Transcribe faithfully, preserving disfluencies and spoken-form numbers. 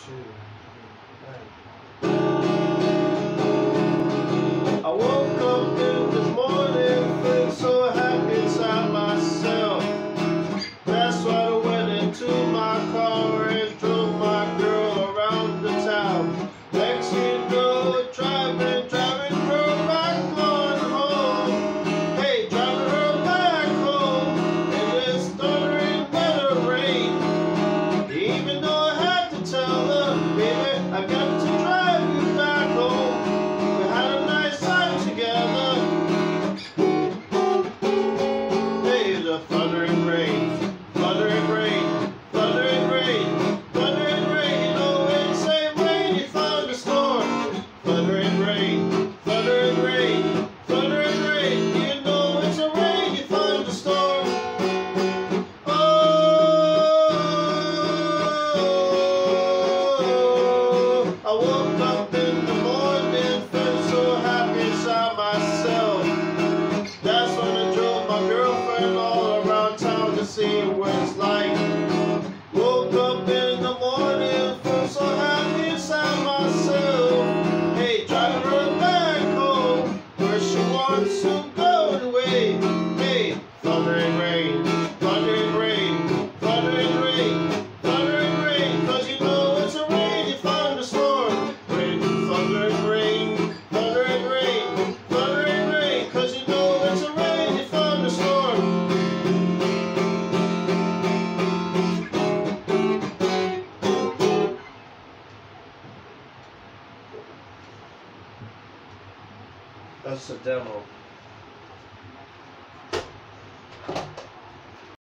I woke up in the morning feeling so happy inside myself. That's why I went into my car and drove my girl around the town. Next thing you know, driving, driving her back on home. Hey, driving her back home in this thundering weather rain. Even though I had to tell her, baby, I got to drive you back home. We had a nice time together. Hey, the thundering rain, thundering rain, thundering rain, thundering rain. You know it's a rainy thunderstorm. Thundering rain, thundering rain, thundering rain. You know it's a rainy thunderstorm. I woke up in the morning, felt so happy inside myself. That's when I drove my girlfriend all around town to see what it's like. Woke up in the morning, felt so happy inside myself. Hey, driving her back home, where she wants to go away. Hey, thundering rain, thundering rain, thundering rain, thundering rain, 'cause you know it's a rainy thunderstorm. Rain, thundering rain, thundering rain, thundering rain, 'cause you know it's a rainy thunderstorm. That's a demo.